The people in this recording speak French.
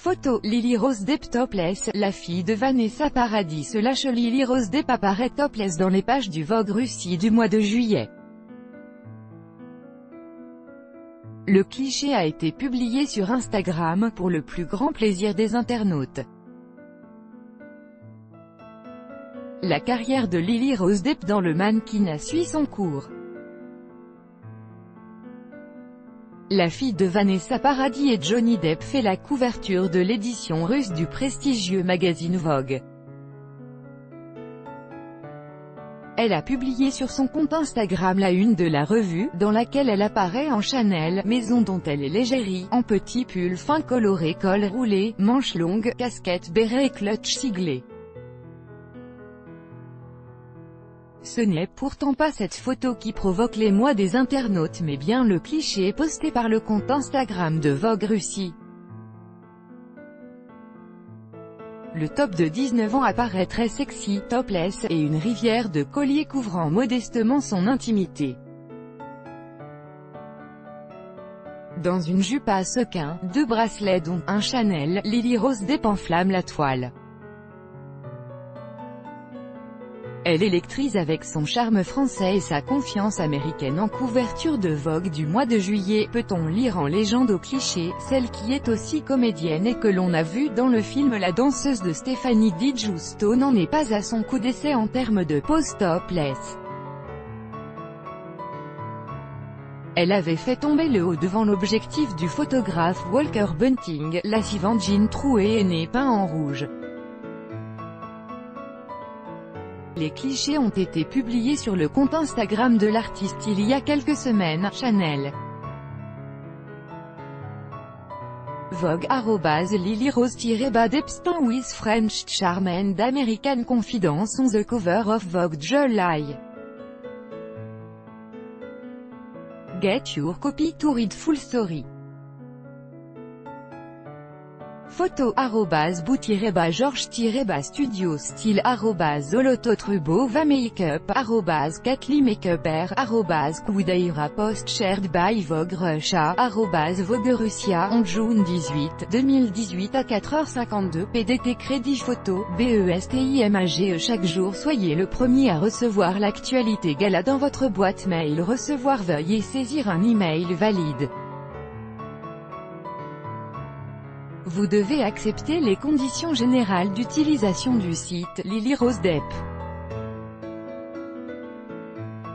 Photo, Lily Rose Depp topless, la fille de Vanessa Paradis se lâche. Lily Rose Depp apparaît topless dans les pages du Vogue Russie du mois de juillet. Le cliché a été publié sur Instagram, pour le plus grand plaisir des internautes. La carrière de Lily Rose Depp dans le mannequinat suit son cours. La fille de Vanessa Paradis et Johnny Depp fait la couverture de l'édition russe du prestigieux magazine Vogue. Elle a publié sur son compte Instagram la une de la revue, dans laquelle elle apparaît en Chanel, maison dont elle est l'égérie, en petit pull fin coloré, col roulé, manches longues, casquette béret et clutch siglé. Ce n'est pourtant pas cette photo qui provoque l'émoi des internautes mais bien le cliché posté par le compte Instagram de Vogue Russie. Le top de 19 ans apparaît très sexy, topless, et une rivière de colliers couvrant modestement son intimité. Dans une jupe à sequins, 2 bracelets dont un Chanel, Lily Rose Depp enflamme la toile. Elle électrise avec son charme français et sa confiance américaine. En couverture de Vogue du mois de juillet, peut-on lire en légende au cliché, celle qui est aussi comédienne et que l'on a vue dans le film La danseuse de Stéphanie Di Giusto n'en est pas à son coup d'essai en termes de pose topless. Elle avait fait tomber le haut devant l'objectif du photographe Walker Bunting, la suivante jean troué et nez peint en rouge. Les clichés ont été publiés sur le compte Instagram de l'artiste il y a quelques semaines. Chanel. Vogue @Lily Rose-Depp with French charm and American confidence on the cover of Vogue July. Get your copy to read full story. Photo @bout-george-studio style @Olototrubo va makeup @Katli makeup air @Koudaira post shared by Vogue Russia Vogue Russia en June 18, 2018 à 4h52 PDT Crédit Photo, BESTIMAGE. Chaque jour soyez le premier à recevoir l'actualité gala dans votre boîte mail. Recevoir, veuillez saisir un email valide. Vous devez accepter les conditions générales d'utilisation du site. Lily Rose Depp.